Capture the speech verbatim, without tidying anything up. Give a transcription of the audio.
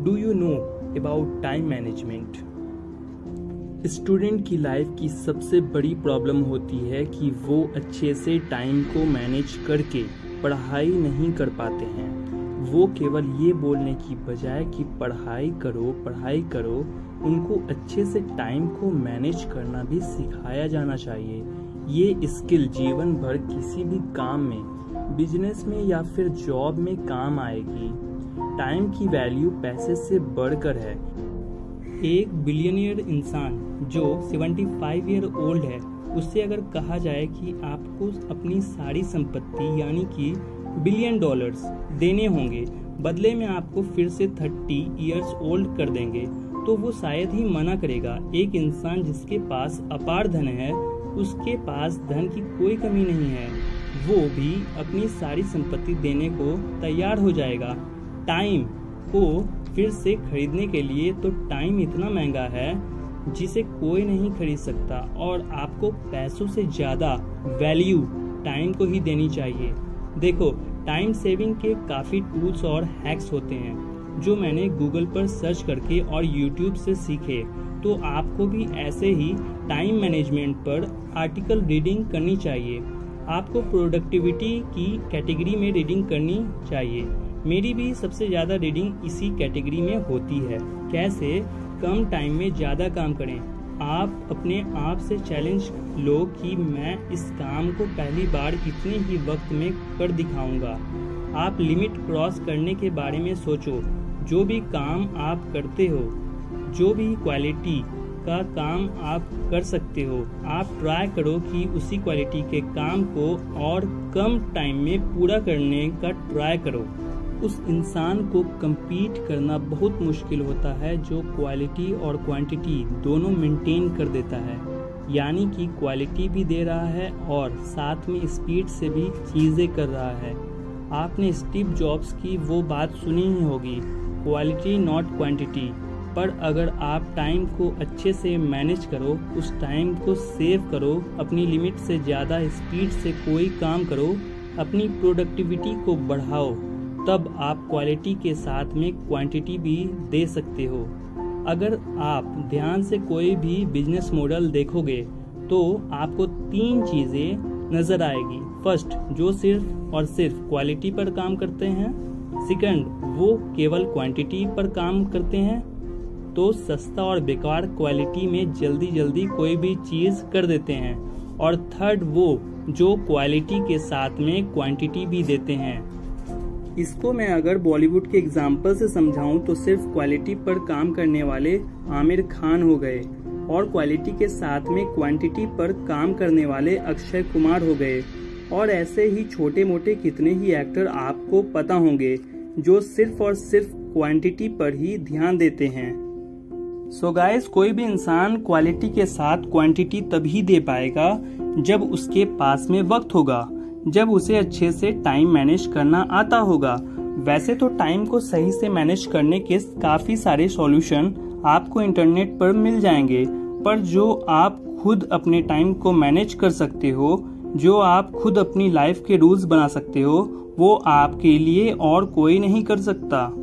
Do you know about time management? Student की life की सबसे बड़ी प्रॉब्लम होती है कि वो अच्छे से टाइम को मैनेज करके पढ़ाई नहीं कर पाते हैं। वो केवल ये बोलने की बजाय कि पढ़ाई करो पढ़ाई करो, उनको अच्छे से टाइम को मैनेज करना भी सिखाया जाना चाहिए। ये स्किल जीवन भर किसी भी काम में, बिजनेस में या फिर जॉब में काम आएगी। टाइम की वैल्यू पैसे से बढ़कर है। एक बिलियनियर इंसान जो पचहत्तर ईयर ओल्ड है, उससे अगर कहा जाए कि आपको अपनी सारी संपत्ति यानी कि बिलियन डॉलर्स देने होंगे, बदले में आपको फिर से तीस इयर्स ओल्ड कर देंगे, तो वो शायद ही मना करेगा। एक इंसान जिसके पास अपार धन है, उसके पास धन की कोई कमी नहीं है, वो भी अपनी सारी संपत्ति देने को तैयार हो जाएगा। टाइम को फिर से खरीदने के लिए तो टाइम इतना महंगा है जिसे कोई नहीं खरीद सकता, और आपको पैसों से ज़्यादा वैल्यू टाइम को ही देनी चाहिए। देखो, टाइम सेविंग के काफ़ी टूल्स और हैक्स होते हैं जो मैंने गूगल पर सर्च करके और यूट्यूब से सीखे। तो आपको भी ऐसे ही टाइम मैनेजमेंट पर आर्टिकल रीडिंग करनी चाहिए। आपको प्रोडक्टिविटी की कैटेगरी में रीडिंग करनी चाहिए। मेरी भी सबसे ज़्यादा रीडिंग इसी कैटेगरी में होती है। कैसे कम टाइम में ज़्यादा काम करें। आप अपने आप से चैलेंज लो कि मैं इस काम को पहली बार इतने ही वक्त में कर दिखाऊंगा। आप लिमिट क्रॉस करने के बारे में सोचो। जो भी काम आप करते हो, जो भी क्वालिटी का काम आप कर सकते हो, आप ट्राई करो कि उसी क्वालिटी के काम को और कम टाइम में पूरा करने का ट्राई करो। उस इंसान को compete करना बहुत मुश्किल होता है जो क्वालिटी और क्वांटिटी दोनों मेंटेन कर देता है, यानी कि क्वालिटी भी दे रहा है और साथ में स्पीड से भी चीज़ें कर रहा है। आपने स्टीव जॉब्स की वो बात सुनी ही होगी, क्वालिटी नॉट क्वांटिटी। पर अगर आप टाइम को अच्छे से मैनेज करो, उस टाइम को सेव करो, अपनी लिमिट से ज़्यादा स्पीड से कोई काम करो, अपनी प्रोडक्टिविटी को बढ़ाओ, तब आप क्वालिटी के साथ में क्वांटिटी भी दे सकते हो। अगर आप ध्यान से कोई भी बिजनेस मॉडल देखोगे तो आपको तीन चीज़ें नज़र आएगी। फर्स्ट, जो सिर्फ और सिर्फ क्वालिटी पर काम करते हैं। सेकंड, वो केवल क्वांटिटी पर काम करते हैं, तो सस्ता और बेकार क्वालिटी में जल्दी जल्दी कोई भी चीज़ कर देते हैं। और थर्ड, वो जो क्वालिटी के साथ में क्वांटिटी भी देते हैं। इसको मैं अगर बॉलीवुड के एग्जाम्पल से समझाऊं तो सिर्फ क्वालिटी पर काम करने वाले आमिर खान हो गए, और क्वालिटी के साथ में क्वांटिटी पर काम करने वाले अक्षय कुमार हो गए। और ऐसे ही छोटे मोटे कितने ही एक्टर आपको पता होंगे जो सिर्फ और सिर्फ क्वांटिटी पर ही ध्यान देते हैं। सो so गाइस, कोई भी इंसान क्वालिटी के साथ क्वांटिटी तभी दे पाएगा जब उसके पास में वक्त होगा, जब उसे अच्छे से टाइम मैनेज करना आता होगा। वैसे तो टाइम को सही से मैनेज करने के काफ़ी सारे सॉल्यूशन आपको इंटरनेट पर मिल जाएंगे, पर जो आप खुद अपने टाइम को मैनेज कर सकते हो, जो आप खुद अपनी लाइफ के रूल्स बना सकते हो, वो आपके लिए और कोई नहीं कर सकता।